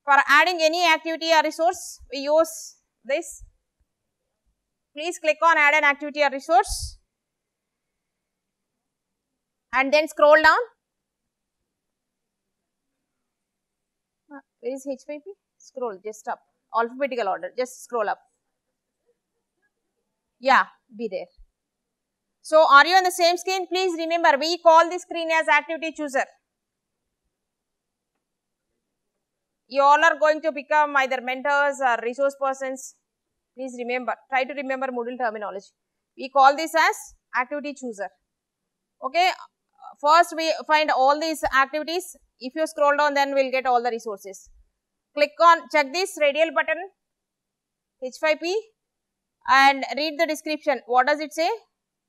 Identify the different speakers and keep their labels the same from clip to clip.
Speaker 1: For adding any activity or resource, we use this. Please click on add an activity or resource and then scroll down. Where is H5P? Scroll just up, alphabetical order, just scroll up. Yeah, be there. So, are you on the same screen? Please remember, we call this screen as activity chooser. You all are going to become either mentors or resource persons. Please remember, try to remember Moodle terminology. We call this as activity chooser. Okay, first we find all these activities. If you scroll down, then we will get all the resources. Click on, check this radial button, H5P, and read the description. What does it say?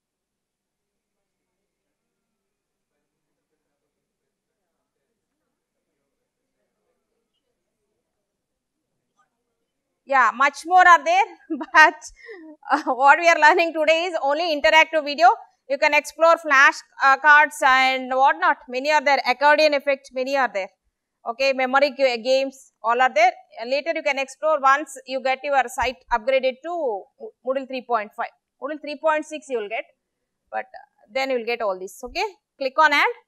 Speaker 1: Yeah, much more are there, but what we are learning today is only interactive video. You can explore flash cards and whatnot. Many are there. Accordion effect, many are there. Okay, memory games, all are there. Later you can explore once you get your site upgraded to Moodle 3.5. Moodle 3.6 you will get, but then you will get all this. Okay, click on add.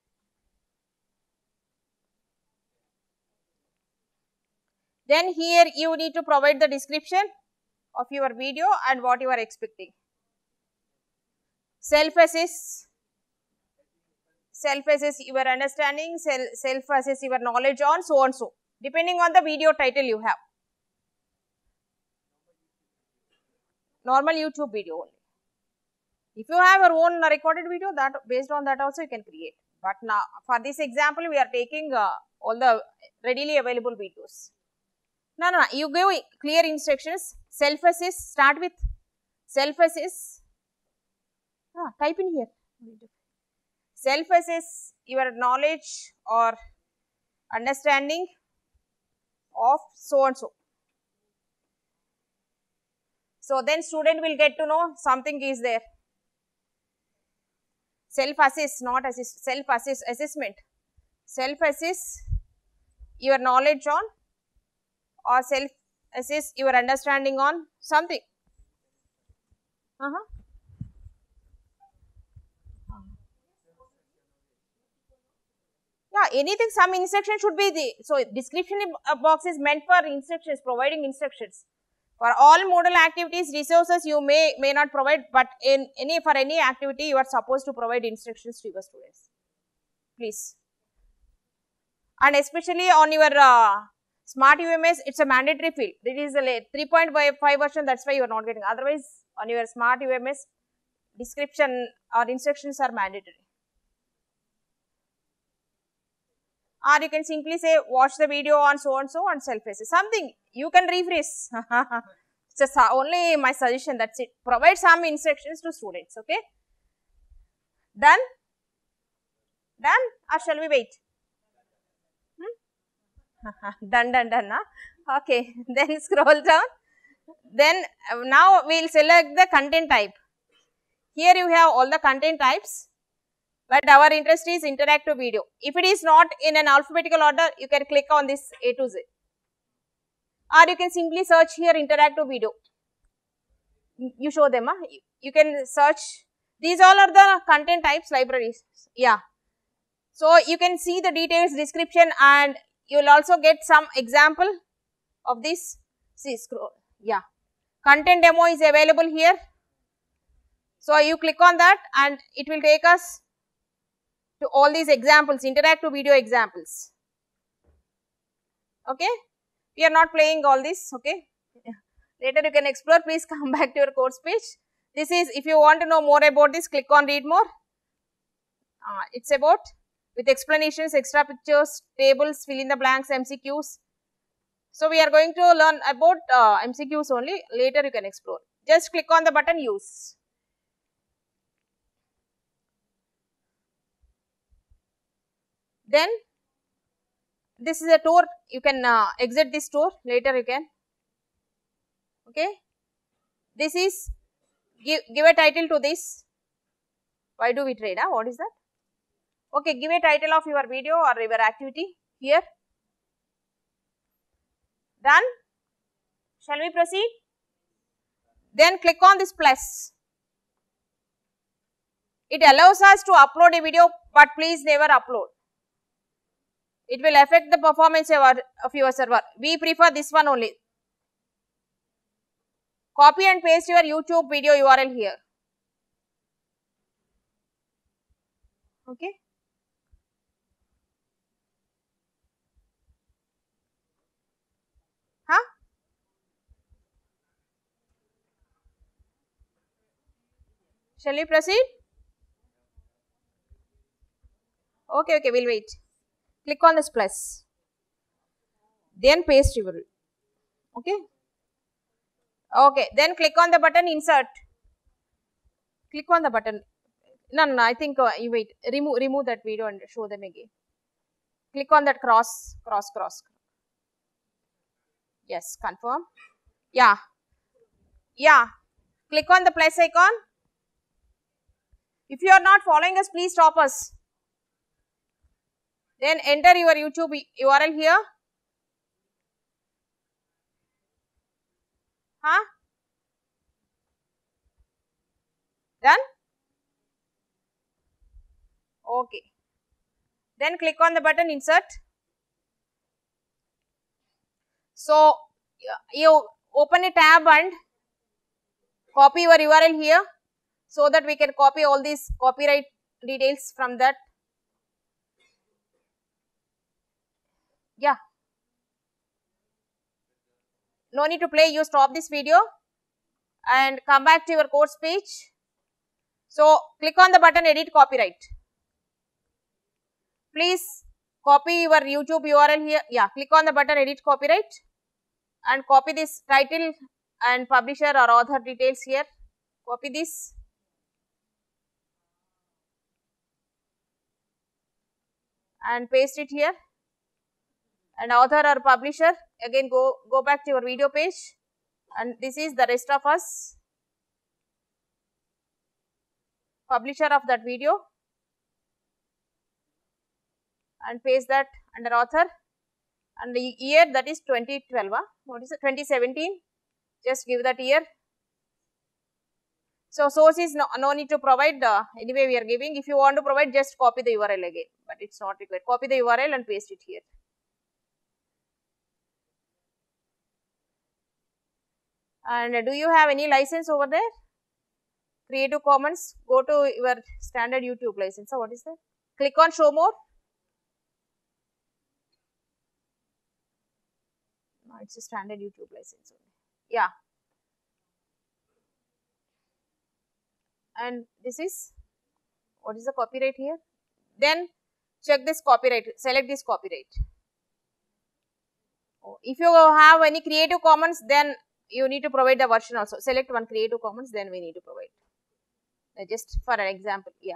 Speaker 1: Then here you need to provide the description of your video and what you are expecting. Self-assess your understanding, self-assess your knowledge on, so and so, depending on the video title you have. Normal YouTube video only. If you have your own recorded video, that based on that also you can create. But now for this example, we are taking all the readily available videos. No, you give clear instructions. Self-assess, start with self-assess. Type in here. Self-assess your knowledge or understanding of so and so. So then student will get to know something is there. Self-assess, not assist, self-assess, assessment. Self-assess your knowledge on or self-assess your understanding on something. Yeah, anything, some instruction should be the, so description box is meant for instructions, providing instructions. For all Moodle activities, resources you may not provide, but in for any activity you are supposed to provide instructions to your students, please. And especially on your Smart UMS, it's a mandatory field. It is a 3.5 version, that's why you are not getting. Otherwise, on your Smart UMS, description or instructions are mandatory. Or you can simply say, watch the video on so and so and self-assess. Something you can rephrase. Just only my suggestion, that's it. Provide some instructions to students, okay? Done? Done? Or shall we wait? Done. Okay, then scroll down. Then now we will select the content type. Here you have all the content types, but our interest is interactive video. If it is not in an alphabetical order, you can click on this A to Z. Or you can simply search here interactive video. You show them, you can search. These all are the content types libraries. Yeah. So you can see the details, description, and you will also get some example of this. See, scroll. Yeah. Content demo is available here. So you click on that and it will take us to all these examples, interactive video examples. Okay. We are not playing all this. Okay. Later you can explore. Please come back to your course page. This is, if you want to know more about this, click on read more. It's about with explanations, extra pictures, tables, fill in the blanks, MCQs. So we are going to learn about MCQs only. Later you can explore. Just click on the button use. Then this is a tour. You can exit this tour. Later you can. Okay. This is, give a title to this. Why do we trade? What is that? Okay, give a title of your video or your activity here. Done? Shall we proceed? Then click on this plus. It allows us to upload a video, but please never upload. It will affect the performance of your server. We prefer this one only. Copy and paste your YouTube video URL here. Okay. Huh? Shall we proceed? Okay, okay, we'll wait. Click on this plus. Then paste your. Okay. Okay, then click on the button insert. Click on the button. No, I think you wait. Remove that video and show them again. Click on that cross. Yes, confirm. Yeah. Click on the plus icon. If you are not following us, please stop us. Then enter your YouTube URL here. Huh? Done? Okay. Then click on the button insert. So, you open a tab and copy your URL here so that we can copy all these copyright details from that. Yeah. No need to play, you stop this video and come back to your course page. So, click on the button edit copyright. Please copy your YouTube URL here. Yeah, click on the button edit copyright and copy this title and publisher or author details here. Copy this. And paste it here. And author or publisher, again go back to your video page, and this is the rest of us, publisher of that video, and paste that under author, and the year, that is 2012, what is it, 2017, just give that year. So, source is no need to provide, anyway we are giving. If you want to provide, just copy the URL again, but it is not required. Copy the URL and paste it here. And do you have any license over there? Creative Commons, go to your standard YouTube license. So, what is that? Click on show more. No, it's a standard YouTube license only. Yeah. And this is, what is the copyright here? Then check this copyright, select this copyright. If you have any Creative Commons, then you need to provide the version also. Select one Creative Commons, then we need to provide. Just for an example, yeah.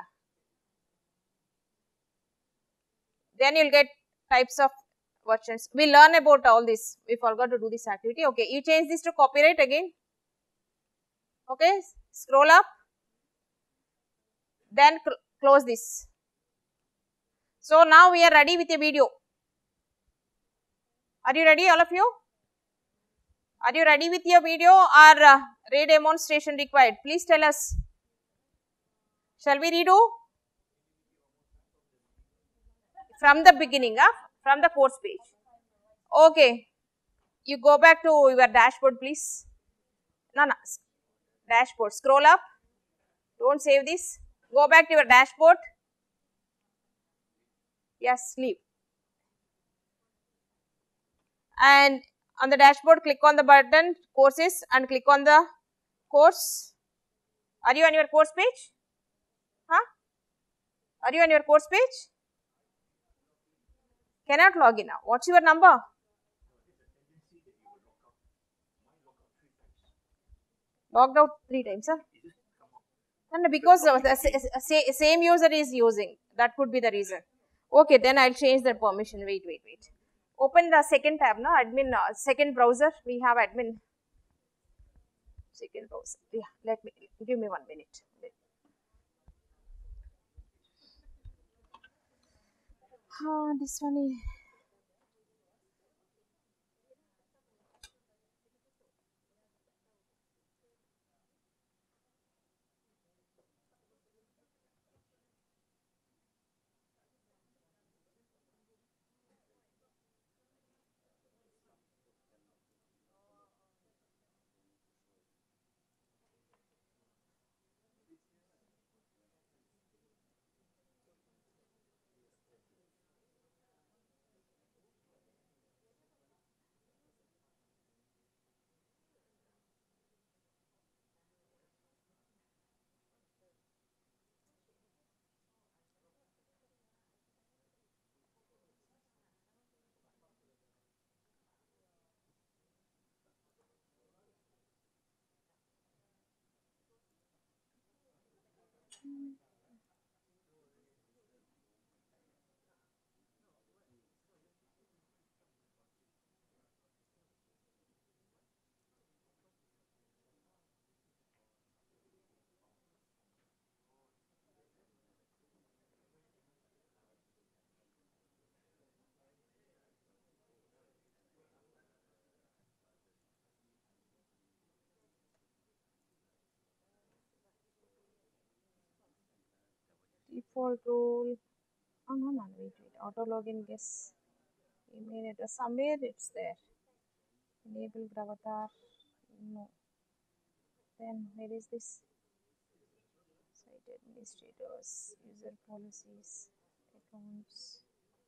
Speaker 1: Then you will get types of versions. We learn about all this. We forgot to do this activity. Okay, you change this to copyright again. Okay, scroll up. Then close this. So, now we are ready with a video. Are you ready, all of you? Are you ready with your video or re-demonstration required? Please tell us. Shall we redo? From the beginning, from the course page. Okay. You go back to your dashboard, please. No. Dashboard. Scroll up. Don't save this. Go back to your dashboard. Yes, leave. And on the dashboard, click on the button courses and click on the course. Are you on your course page? Are you on your course page? Cannot log in now. What's your number? Logged out 3 times, huh? And because the same user is using, that could be the reason. Okay, then I'll change the permission. Wait. Open the second tab, no? Admin, second browser. We have admin. Second browser. Yeah, give me 1 minute. This one is. Default rule. Oh no, no, wait. Auto login guess. Email address. Somewhere it's there. Enable Gravatar. No. Then where is this? Site administrators, user policies, accounts.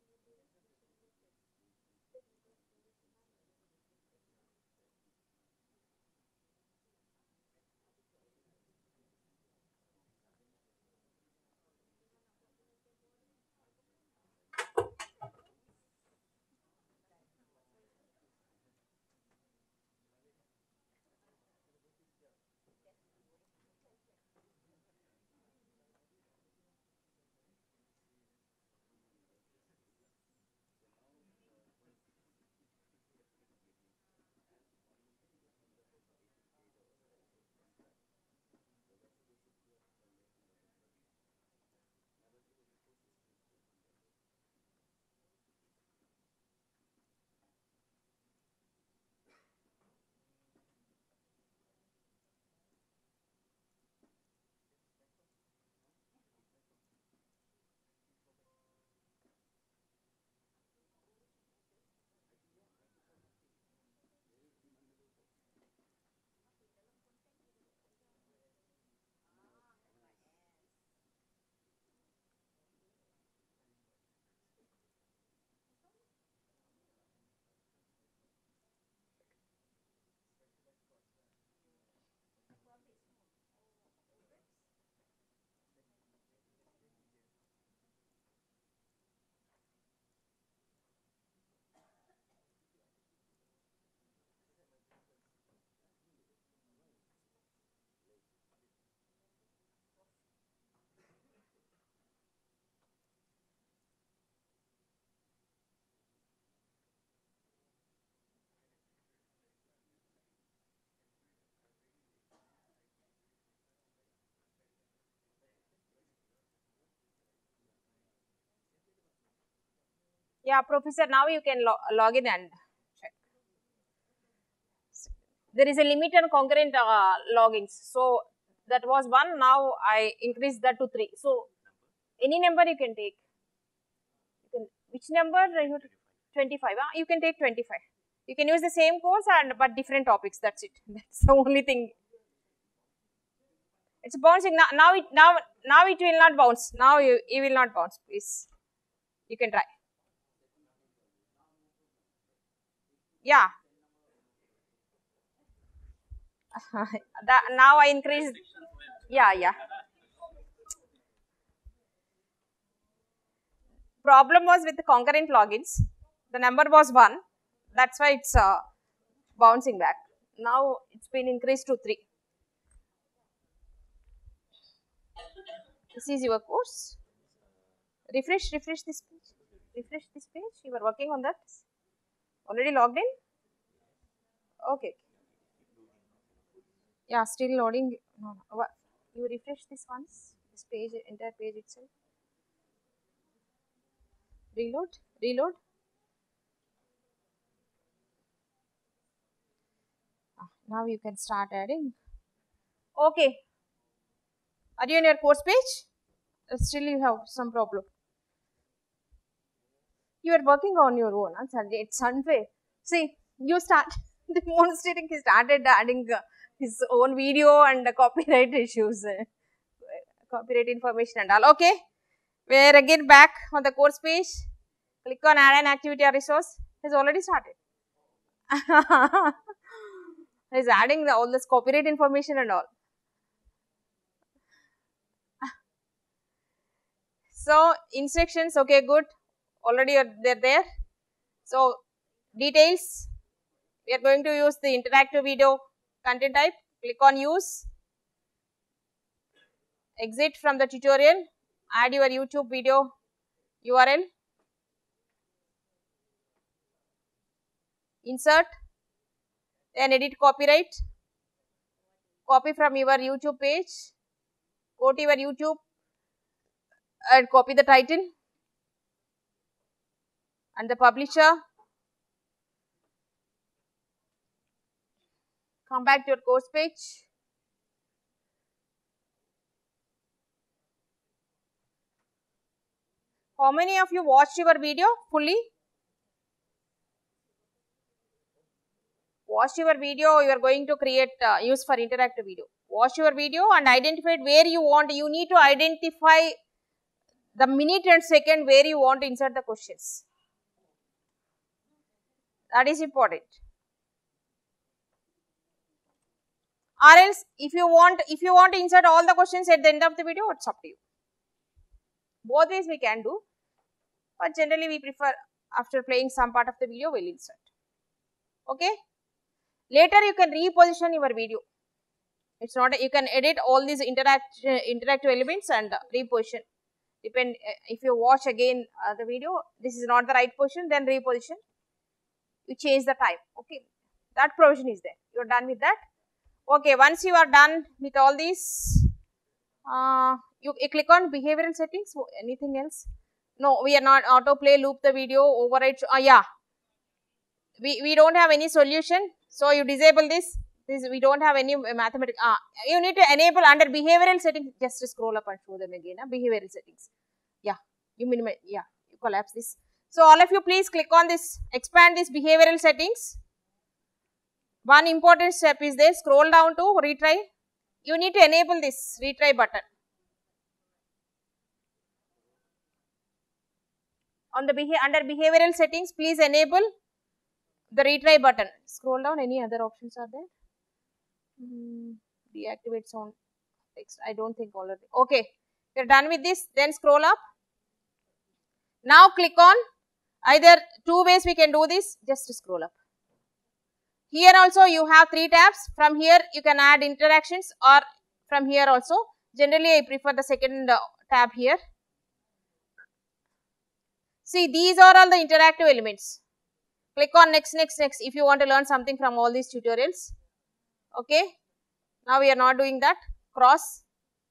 Speaker 1: Yeah, Professor, now you can log in and check. There is a limit on concurrent logins. So that was 1, now I increased that to 3. So any number you can take. Which number? 25. You can take 25. You can use the same course but different topics. That's it. That's the only thing. It's bouncing now. Now it will not bounce. Now you will not bounce. Please, you can try. Yeah. Now I increased. Yeah. Problem was with the concurrent logins. The number was 1. That's why it's bouncing back. Now it's been increased to 3. This is your course. Refresh this page. Refresh this page. You were working on that. Already logged in? Okay. Yeah, still loading. No. What? You refresh this once. This page, entire page itself. Reload. Now you can start adding. Okay. Are you in your course page? Still you have some problem. You are working on your own. It's unfair. See, you start demonstrating. He started adding his own video and copyright issues, copyright information and all. Okay. We're again back on the course page. Click on add an activity or resource. He's already started. He's adding all this copyright information and all. So instructions, okay, good. Already they're there. So details, we are going to use the interactive video content type. Click on use. exit from the tutorial, add your YouTube video URL, insert, then edit copyright, copy from your YouTube page, go to your YouTube and copy the title and the publisher, come back to your course page, how many of you watched your video fully? Watch your video, you are going to create use for interactive video. Watch your video and identify where you want, you need to identify the minute and second where you want to insert the questions. That is important. Or else if you want to insert all the questions at the end of the video, it's up to you. Both ways we can do, but generally we prefer after playing some part of the video we'll insert. Okay. Later you can reposition your video. It's not, you can edit all these interactive elements and reposition. Depend, if you watch again the video, this is not the right position, then reposition. You change the time. Okay. That provision is there. You are done with that. Okay. Once you are done with all these, you click on behavioral settings. Anything else? No, we are not autoplay, loop the video, override. Yeah. We don't have any solution. So, you disable this we don't have any mathematics. You need to enable under behavioral settings, just scroll up and show them again, behavioral settings. Yeah, you minimize, yeah, you collapse this. So, all of you please click on this, expand this behavioral settings. One important step is there, scroll down to retry. You need to enable this retry button. On the under behavioral settings, please enable the retry button. Scroll down, any other options are there? Deactivate sound text. I don't think already. Okay, we are done with this. Then scroll up. Now click on, either two ways we can do this. Just scroll up. Here also you have 3 tabs. From here you can add interactions, or from here also. Generally I prefer the second tab here. See, these are all the interactive elements. Click on next, next, next if you want to learn something from all these tutorials. Okay. Now we are not doing that. Cross.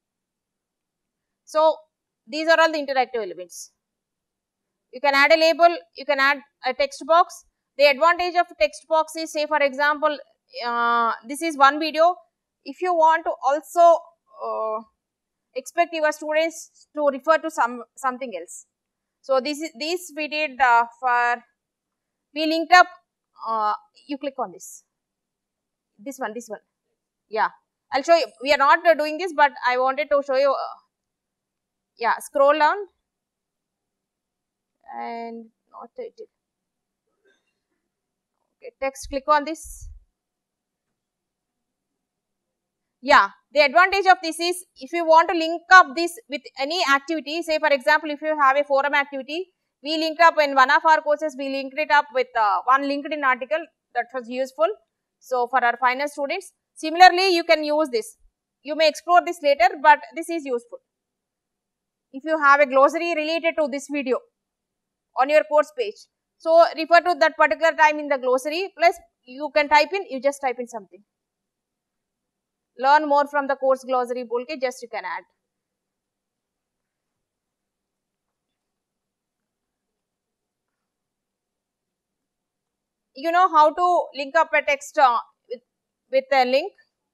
Speaker 1: So, these are all the interactive elements. You can add a label, you can add a text box. The advantage of text box is, say for example, this is one video. If you want to also expect your students to refer to something else. So, this we did for, we linked up, you click on this one, yeah, I'll show you. We are not doing this, but I wanted to show you, yeah, scroll down and not title. Okay, text, click on this. Yeah, the advantage of this is, if you want to link up this with any activity, say for example, if you have a forum activity, we linked up in one of our courses, we linked it up with one LinkedIn article that was useful. So, for our final students, similarly you can use this. You may explore this later, but this is useful. If you have a glossary related to this video on your course page, so refer to that particular time in the glossary, plus you can type in, you just type in something. Learn more from the course glossary, bolke just you can add. You know how to link up a text with a link,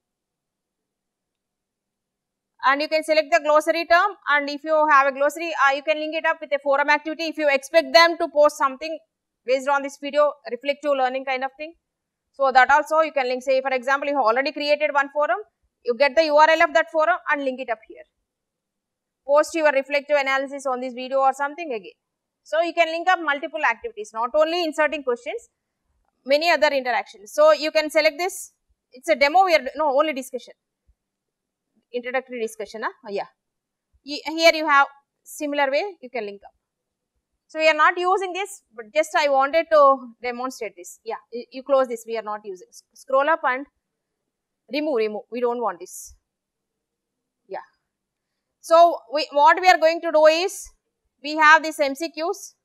Speaker 1: and you can select the glossary term, and if you have a glossary, you can link it up with a forum activity if you expect them to post something based on this video, reflective learning kind of thing. So, that also you can link, say for example, you have already created one forum, you get the URL of that forum and link it up here. Post your reflective analysis on this video or something again. So, you can link up multiple activities, not only inserting questions, many other interactions. So, you can select this, it is a demo, we are, no, only discussion, introductory discussion, yeah. Here you have similar way you can link up. So, we are not using this, but just I wanted to demonstrate this, yeah, you close this, we are not using, scroll up and remove, we do not want this, yeah. So, what we are going to do is, we have these MCQs.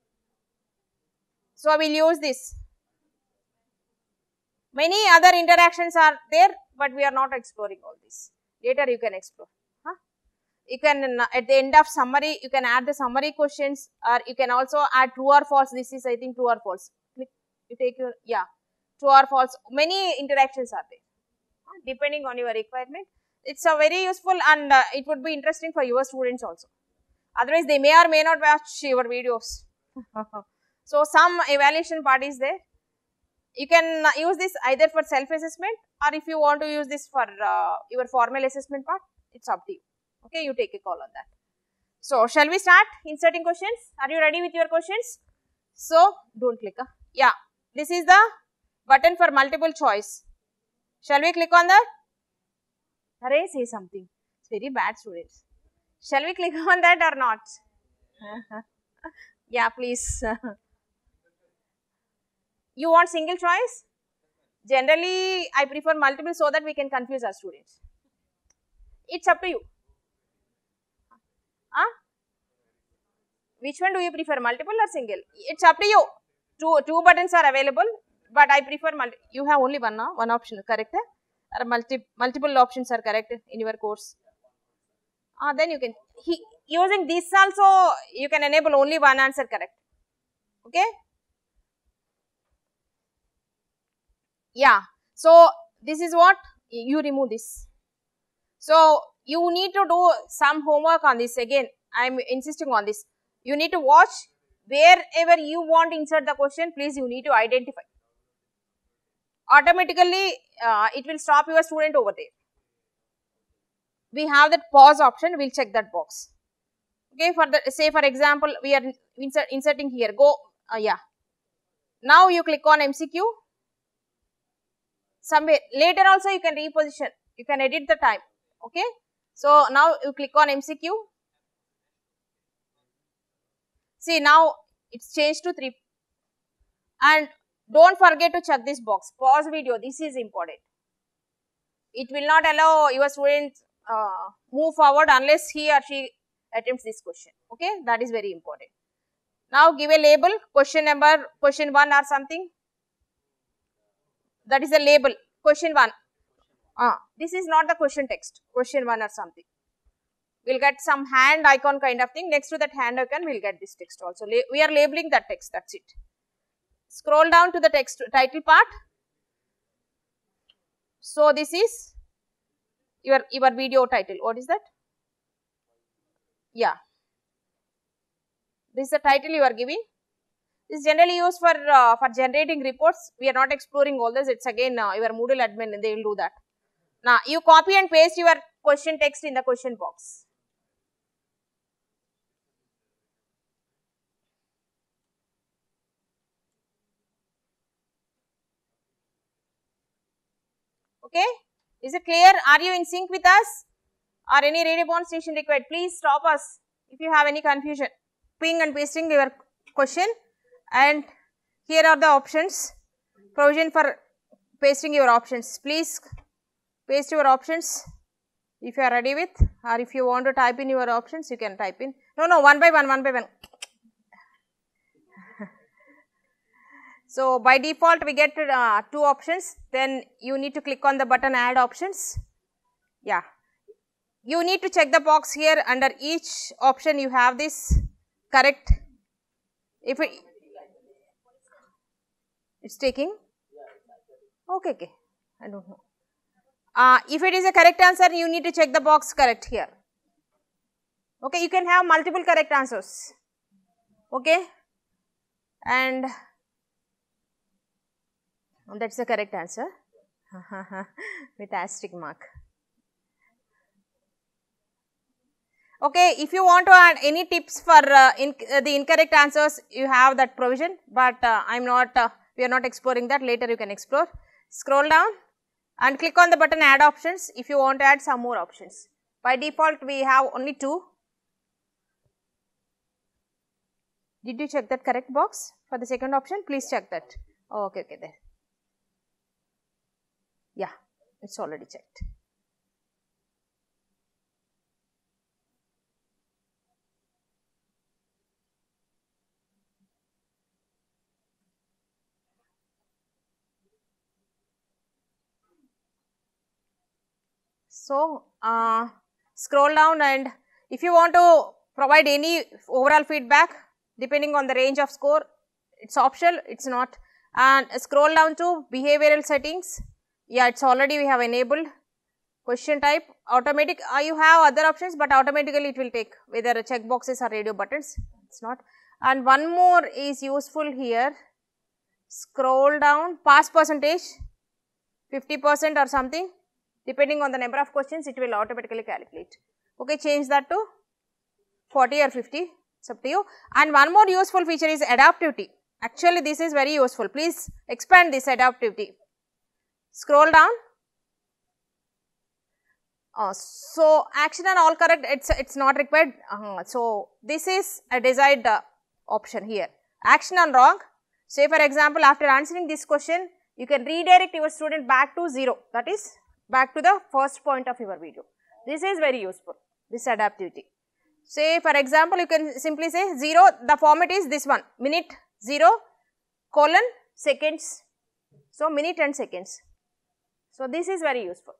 Speaker 1: So, we will use this. Many other interactions are there, but we are not exploring all this. Later you can explore. You can, at the end of summary, you can add the summary questions, or you can also add true or false. This is, I think, true or false. Click, you take your, yeah, true or false. Many interactions are there, depending on your requirement. It's a very useful, and it would be interesting for your students also. Otherwise, they may or may not watch your videos. So, some evaluation part is there. You can use this either for self-assessment, or if you want to use this for your formal assessment part, it's up to you. Okay, you take a call on that. So, shall we start inserting questions? Are you ready with your questions? So, don't click. Yeah, this is the button for multiple choice. Shall we click on that? Array, say something. It's very bad, students. Shall we click on that or not? Yeah, please. You want single choice? Generally, I prefer multiple so that we can confuse our students. It's up to you. Which one do you prefer, multiple or single? It's up to you. Two buttons are available, but I prefer you have only one option, correct? Or multiple options are correct in your course. Then you can, using this also, you can enable only one answer correct. Okay? Yeah. So, this is what, you remove this. So, you need to do some homework on this. Again, I am insisting on this. You need to watch wherever you want to insert the question, please you need to identify. Automatically, it will stop your student over there. We have that pause option, we will check that box. Okay, for the, say for example, we are inserting here, go, yeah. Now you click on MCQ. Somewhere, later also you can reposition, you can edit the time. Okay. So, now you click on MCQ. See, now it's changed to 3, and don't forget to check this box, pause video, this is important. It will not allow your student move forward unless he or she attempts this question. Okay, that is very important. Now give a label, question number, question 1 or something. That is a label, question 1. This is not the question text, question 1 or something. We will get some hand icon kind of thing. Next to that hand icon, we will get this text also. We are labeling that text, that's it. Scroll down to the text title part. So, this is your video title. What is that? Yeah. This is the title you are giving. This is generally used for generating reports. We are not exploring all this. It's again your Moodle admin, and they will do that. Now, you copy and paste your question text in the question box. Okay, is it clear? Are you in sync with us, or any redemonstration required? Please stop us if you have any confusion. Copying and pasting your question, and here are the options, provision for pasting your options. Please paste your options if you are ready with, or if you want to type in your options, you can type in. No, one by one. So, by default we get 2 options, then you need to click on the button add options. Yeah, you need to check the box here, under each option you have this correct. If it's taking, okay, I don't know. If it is a correct answer, you need to check the box correct here. Okay, you can have multiple correct answers. Okay, and that's the correct answer with asterisk mark. Okay, if you want to add any tips for the incorrect answers, you have that provision, but we are not exploring that. Later you can explore. Scroll down and click on the button add options if you want to add some more options. By default we have only 2. Did you check that correct box for the second option? Please check that. Okay, there. Yeah, it's already checked. So, scroll down, and if you want to provide any overall feedback depending on the range of score, it is optional, it is not. And scroll down to behavioral settings. Yeah, it is already we have enabled. Question type automatic, you have other options, but automatically it will take whether check boxes or radio buttons, it is not. And one more is useful here, scroll down, pass percentage 50% or something, depending on the number of questions it will automatically calculate. Okay, change that to 40 or 50, it is up to you. And one more useful feature is adaptivity. Actually this is very useful, please expand this adaptivity. Scroll down. So, action and all correct, it's not required. So, this is a desired option here. Action and wrong. Say for example, after answering this question, you can redirect your student back to 0, that is back to the first point of your video. This is very useful, this adaptivity. Say for example, you can simply say 0, the format is this one, minute 0 colon seconds. So, minute and seconds. So, this is very useful.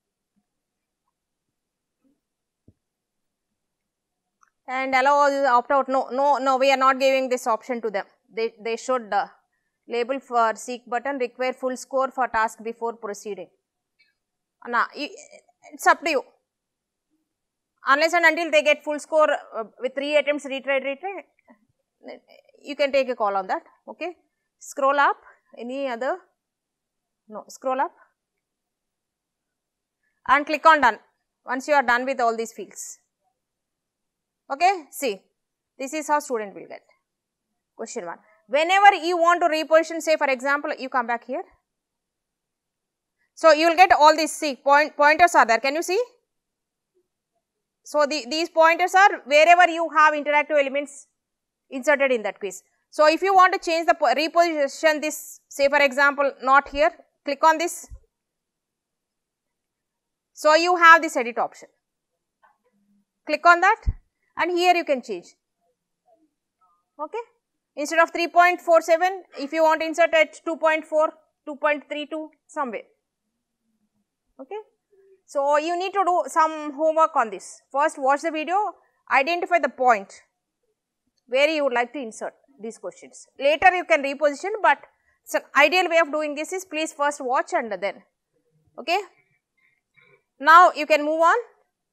Speaker 1: And allow opt out, no, we are not giving this option to them. They should label for seek button require full score for task before proceeding. It's up to you. Unless and until they get full score with 3 attempts, retry, you can take a call on that. Okay. Scroll up, any other? No, scroll up and click on done once you are done with all these fields. Okay, see, this is how student will get. Question 1. Whenever you want to reposition, say for example, you come back here. So, you will get all these, see, pointers are there, can you see? So, these pointers are wherever you have interactive elements inserted in that quiz. So, if you want to change the reposition this, say for example, not here, click on this. So, you have this edit option, click on that and here you can change. Okay. Instead of 3.47, if you want to insert at 2.4, 2.32 somewhere. Okay. So, you need to do some homework on this. First watch the video, identify the point where you would like to insert these questions. Later you can reposition, but so ideal way of doing this is please first watch and then. Okay. Now, you can move on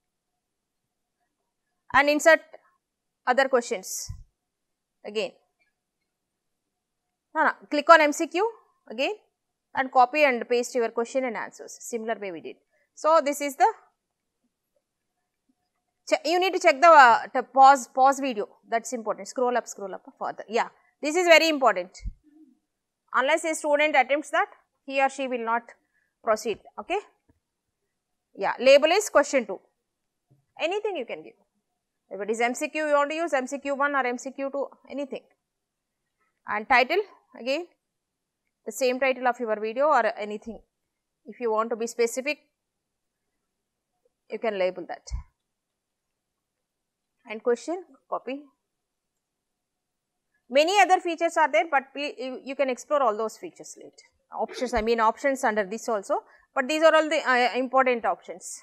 Speaker 1: and insert other questions again. Click on MCQ again and copy and paste your question and answers, similar way we did. So, this is the, you need to check the pause video, that is important, scroll up further. Yeah, this is very important. Unless a student attempts that, he or she will not proceed. Okay. Yeah, label is question 2, anything you can give. If it is MCQ, you want to use MCQ 1 or MCQ 2, anything. And title, again the same title of your video or anything. If you want to be specific, you can label that. And question, copy. Many other features are there, but you can explore all those features later. Options, I mean options under this also, but these are all the important options.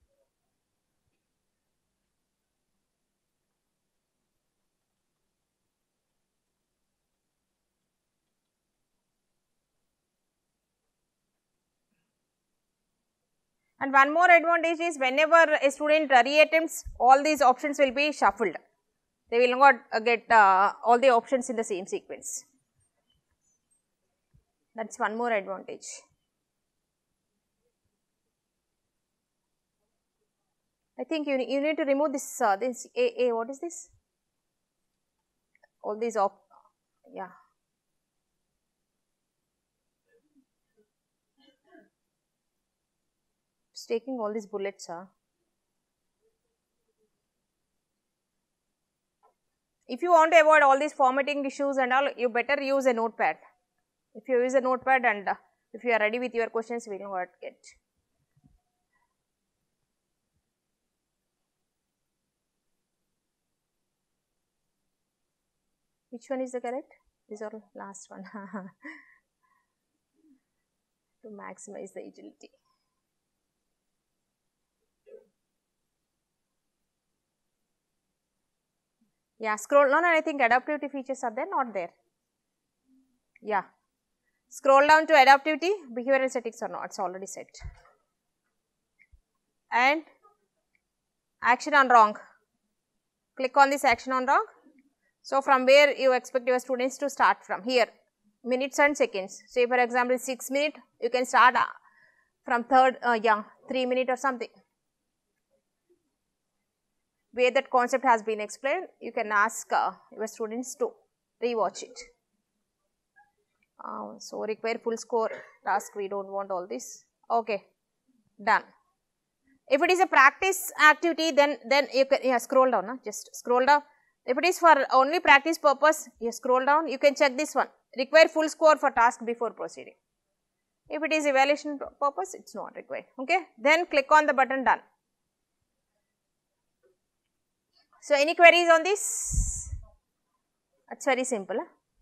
Speaker 1: And one more advantage is whenever a student reattempts, all these options will be shuffled. They will not get all the options in the same sequence. That is one more advantage. I think you need to remove this, this A, what is this? All these yeah. It's taking all these bullets. If you want to avoid all these formatting issues and all, you better use a notepad. If you use a notepad and if you are ready with your questions, we know what to get. Which one is the correct? These are last one. To maximize the agility. Yeah, scroll down and I think adaptivity features are there, not there. Yeah, scroll down to adaptivity, behavioral settings are not, it's already set. And action on wrong, click on this action on wrong. So, from where you expect your students to start from? Here, minutes and seconds. Say for example, 6 minutes, you can start from 3 minutes or something. Where that concept has been explained, you can ask your students to rewatch it. So, require full score task, we do not want all this. Okay, done. If it is a practice activity, then you can scroll down, just scroll down. If it is for only practice purpose, you scroll down, you can check this one, require full score for task before proceeding. If it is evaluation purpose, it is not required. Okay, then click on the button done. So, any queries on this? It is very simple.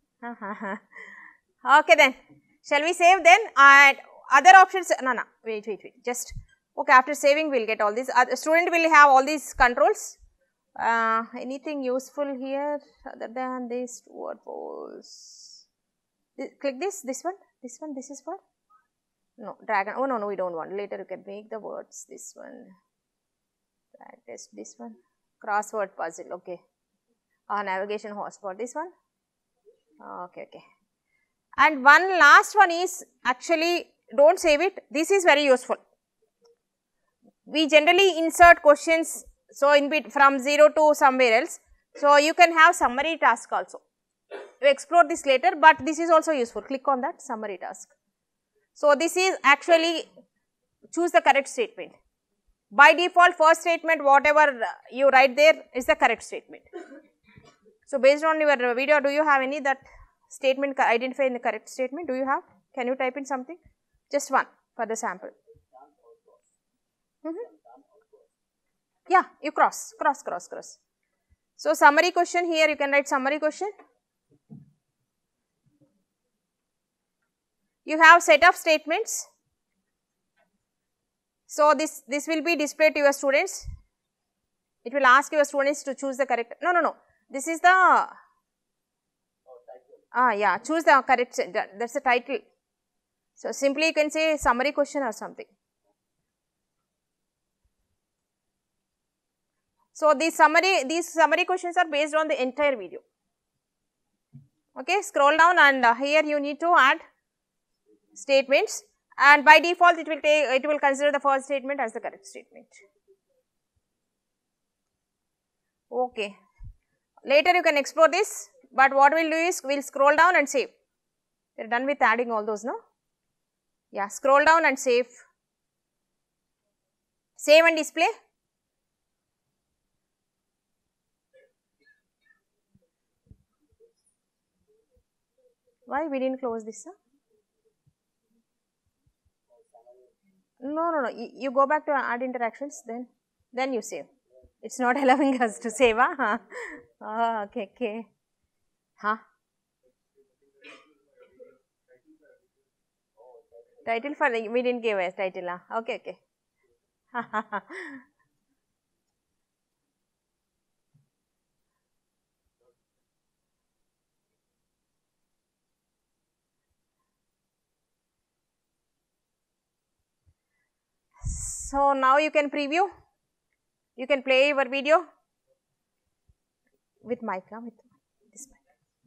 Speaker 1: Okay, then shall we save then? And other options, wait, just okay, after saving we will get all these. Student will have all these controls. Anything useful here other than this word polls? Click this one, this is for? No, dragon, oh no, we do not want, later you can make the words, this one, test this one, crossword puzzle, okay, navigation hotspot, this one, okay. And one last one is, actually do not save it, this is very useful. We generally insert questions, so in bit from 0 to somewhere else, so you can have summary task also. We explore this later, but this is also useful, click on that summary task. So, this is actually choose the correct statement. By default, first statement whatever you write there is the correct statement. So, based on your video, do you have any that statement identify in the correct statement? Do you have? Can you type in something? Just one for the sample. Yeah, you cross. So, summary question, here you can write summary question. You have set of statements. So, this will be displayed to your students. It will ask your students to choose the correct, no, this is the, yeah, choose the correct, that is the title. So, simply you can say summary question or something. So, these summary questions are based on the entire video. Okay, scroll down and here you need to add statements, and by default it will consider the first statement as the correct statement. Okay, later you can explore this, but what we will do is we will scroll down and save. We are done with adding all those, no? Yeah, scroll down and save and display. Why we did not close this? No, you go back to add interactions, then you save. It is not allowing us to save, okay. Title for we did not give a title, okay. So, now you can preview, you can play your video with mic, with this mic.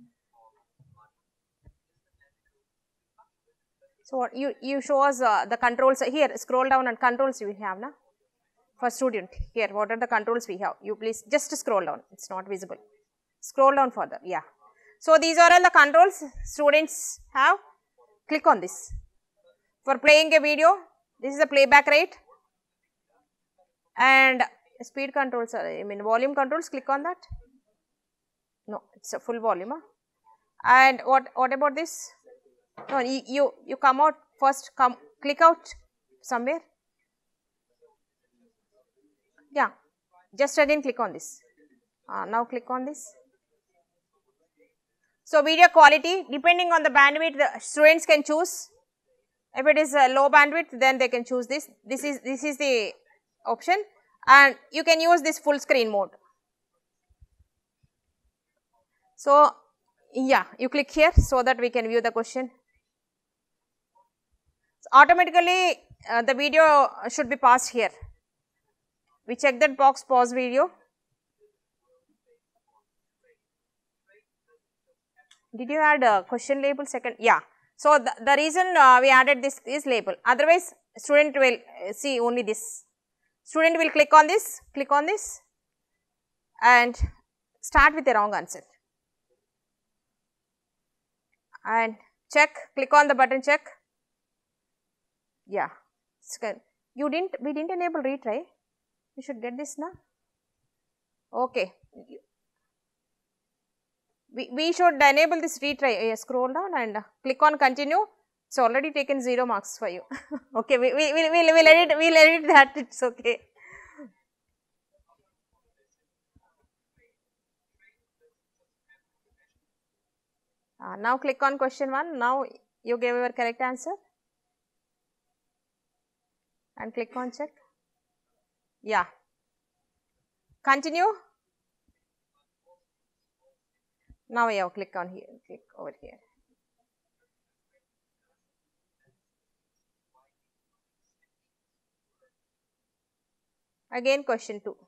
Speaker 1: So, what you show us the controls here, scroll down and controls we have na for student here, what are the controls we have, you please just scroll down, it is not visible, scroll down further, yeah. So, these are all the controls students have, click on this. For playing a video, this is the playback rate, and speed controls, volume controls, click on that, no, it is a full volume, and what about this? No, you come out first, click out somewhere, yeah, just again click on this, now click on this. So, video quality, depending on the bandwidth, the students can choose. If it is a low bandwidth, then they can choose this is the option, and you can use this full screen mode. So, yeah, you click here so that we can view the question. So, automatically the video should be paused here. We check that box, pause video. Did you add a question label second? Yeah. So, the reason we added this is label, otherwise student will see only this. Student will click on this and start with the wrong answer and check, click on the button check. Yeah, we didn't enable retry, you should get this now. Okay, we should enable this retry. Scroll down and click on continue. It's already taken 0 marks for you. Okay, we'll edit that, it's okay. Now click on question 1. Now you gave your correct answer and click on check. Yeah, continue. Now you have click on here, click over here. Again question 2.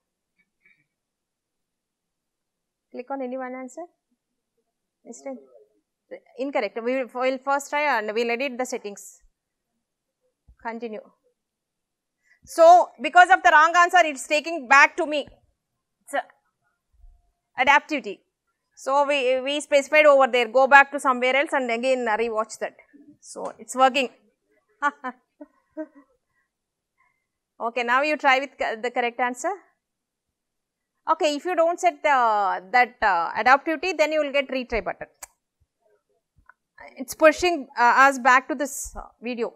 Speaker 1: Click on any one answer. This time incorrect. We will first try and we will edit the settings. Continue. So, because of the wrong answer, it is taking back to me. It's adaptivity. So, we specified over there, go back to somewhere else and again rewatch that. So, it is working. Okay, now you try with the correct answer. Okay, if you do not set that adaptivity, then you will get retry button. It is pushing us back to this video.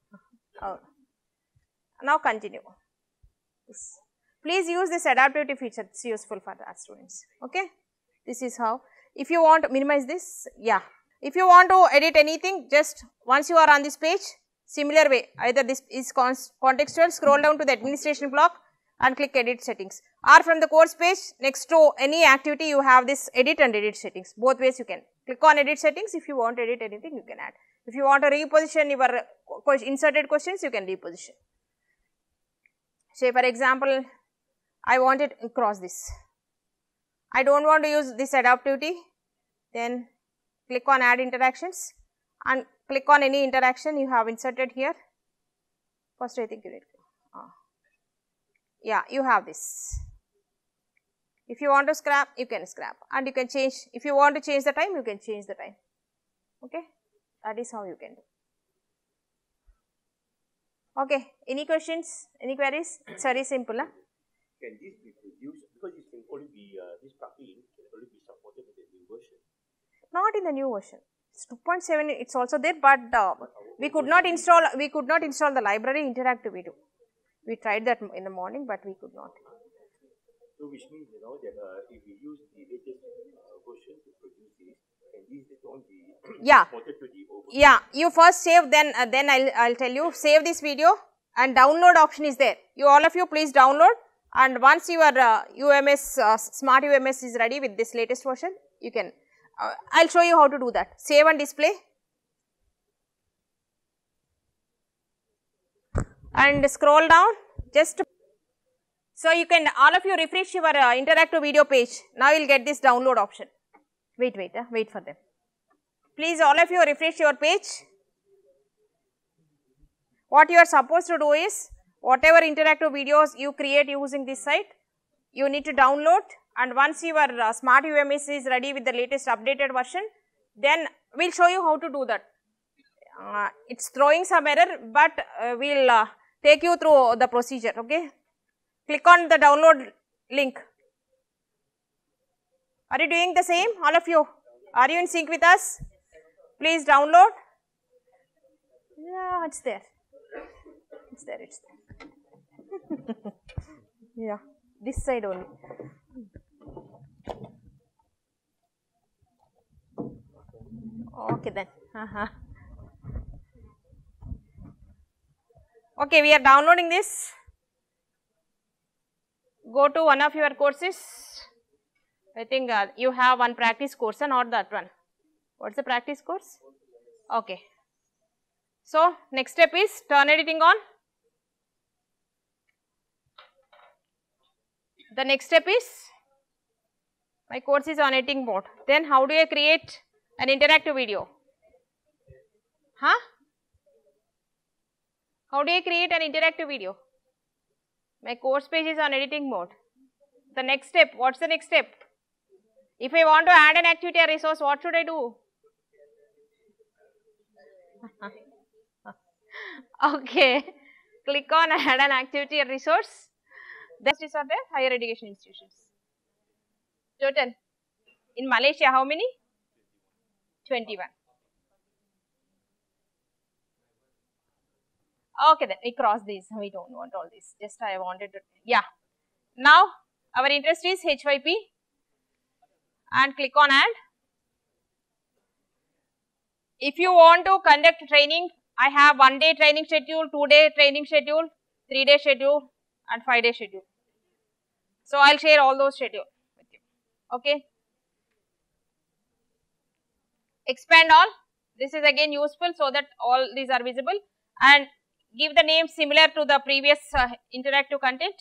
Speaker 1: Now continue. Please use this adaptivity feature, it is useful for our students. Okay, this is how. If you want to minimize this, yeah. If you want to edit anything, just once you are on this page, similar way, either this is contextual, scroll down to the administration block and click edit settings, or from the course page next to any activity you have this edit and edit settings, both ways you can. Click on edit settings, if you want to edit anything you can add. If you want to reposition your inserted questions, you can reposition. Say for example, I want it across this, I do not want to use this adaptivity, then click on add interactions and click on any interaction you have inserted here. First I think you need, yeah, you have this. If you want to scrap, you can scrap and you can change, if you want to change the time, you can change the time. Okay, that is how you can do. Okay, any questions, any queries? It's very simple. Huh?
Speaker 2: Can this be produced, because it can only be, this plugin can only be supported with the new version?
Speaker 1: Not in the new version, it's 2.7, it's also there, but we could not install the library interactive video. We tried that in the morning, but we could not.
Speaker 2: So which means, you know, that if we use the latest version to produce this, can this later on be supported to the old version?
Speaker 1: Yeah, you first save, then I'll tell you, save this video and download option is there. You all of you please download, and once your UMS, smart UMS is ready with this latest version, you can, I'll show you how to do that. Save and display and scroll down just. So, you can all of you refresh your interactive video page. Now, you will get this download option. Wait for them. Please all of you refresh your page. What you are supposed to do is, whatever interactive videos you create using this site, you need to download, and once your smart UMS is ready with the latest updated version, then we will show you how to do that. It is throwing some error, but we will take you through the procedure. Okay. Click on the download link. Are you doing the same, all of you? Are you in sync with us? Please download. Yeah, it's there. It's there. Yeah, this side only. Okay then. Okay, we are downloading this. Go to one of your courses I think you have one practice course, not that one. What's the practice course? Okay. So, next step is turn editing on. The next step is, my course is on editing mode. Then how do I create an interactive video? Huh? How do I create an interactive video? My course page is on editing mode. The next step, what's the next step? If I want to add an activity or resource, what should I do? Okay, click on add an activity or resource. This is for the higher education institutions. Total in Malaysia, how many? 21. Okay, then we cross these. We don't want all this. Just I wanted to, yeah. Now our interest is HYP and click on add. If you want to conduct training, I have 1 day training schedule, 2 day training schedule, 3 day schedule and 5 day schedule. So I'll share all those schedule with you. Okay. Expand all. This is again useful so that all these are visible, and give the name similar to the previous interactive content.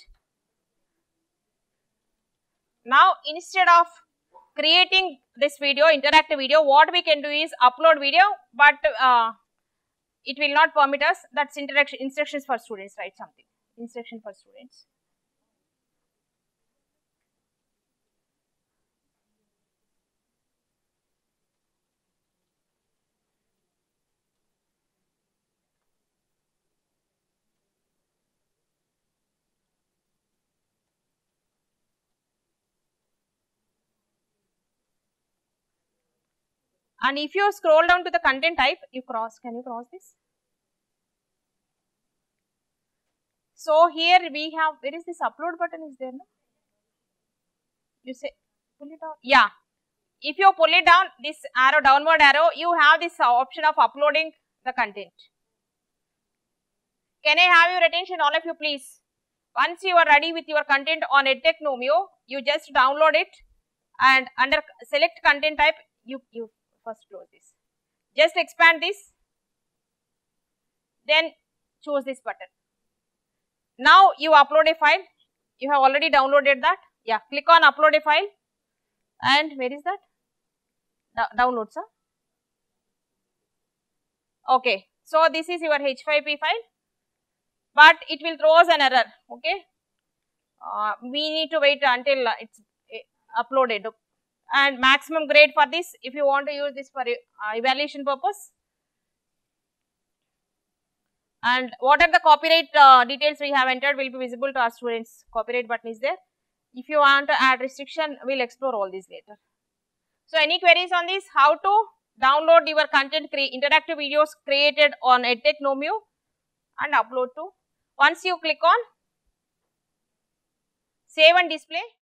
Speaker 1: Now instead of creating this video, interactive video, what we can do is upload video, but it will not permit us. That's instructions for students, write something, instruction for students. And if you scroll down to the content type, you cross, can you cross this? So here we have, where is this upload button is there, no? You say, pull it down, yeah. If you pull it down, this arrow, downward arrow, you have this option of uploading the content. Can I have your attention, all of you, please? Once you are ready with your content on EdTech Nomio, you just download it and under select content type, you first close this. Just expand this, then choose this button. Now you upload a file. You have already downloaded that. Yeah, click on upload a file, and where is that? Download, sir. Okay, so this is your H5P file, but it will throw us an error. Okay, we need to wait until it's uploaded. And maximum grade for this, if you want to use this for evaluation purpose. And what are the copyright details we have entered will be visible to our students. Copyright button is there. If you want to add restriction, we'll explore all these later. So any queries on this? How to download your content, interactive videos created on EdTech Nomio and upload to. Once you click on save and display,